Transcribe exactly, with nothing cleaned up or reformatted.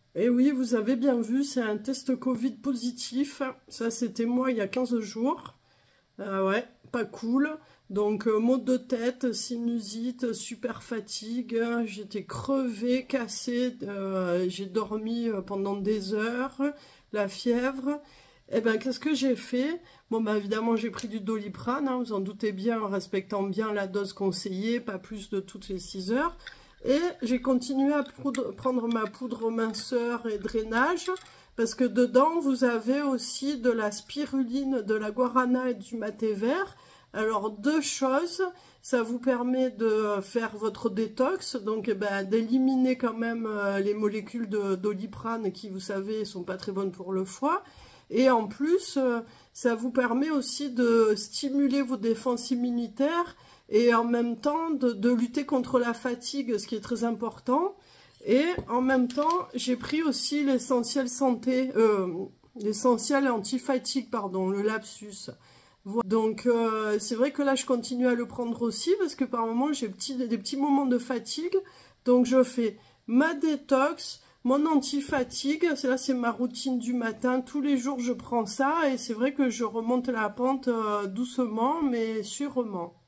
Et oui, vous avez bien vu, c'est un test Covid positif. Ça, c'était moi il y a quinze jours. Ah ouais, pas cool. Donc, euh, maux de tête, sinusite, super fatigue. J'étais crevée, cassée. Euh, j'ai dormi euh, pendant des heures. La fièvre. Eh ben, qu'est-ce que j'ai fait? Bon, ben, évidemment, j'ai pris du Doliprane, hein, vous en doutez bien, en respectant bien la dose conseillée, pas plus de toutes les six heures. Et j'ai continué à poudre, prendre ma poudre minceur et drainage, parce que dedans, vous avez aussi de la spiruline, de la guarana et du maté vert. Alors, deux choses, ça vous permet de faire votre détox, donc eh ben, d'éliminer quand même euh, les molécules de Doliprane qui, vous savez, sont pas très bonnes pour le foie. Et en plus, euh, ça vous permet aussi de stimuler vos défenses immunitaires et en même temps de, de lutter contre la fatigue, ce qui est très important. Et en même temps, j'ai pris aussi l'essentiel santé, euh, l'essentiel anti-fatigue, pardon, le lapsus. Voilà. Donc, euh, c'est vrai que là, je continue à le prendre aussi parce que par moments, j'ai petit, des petits moments de fatigue. Donc, je fais ma détox, mon anti-fatigue, là c'est ma routine du matin, tous les jours je prends ça et c'est vrai que je remonte la pente euh, doucement mais sûrement.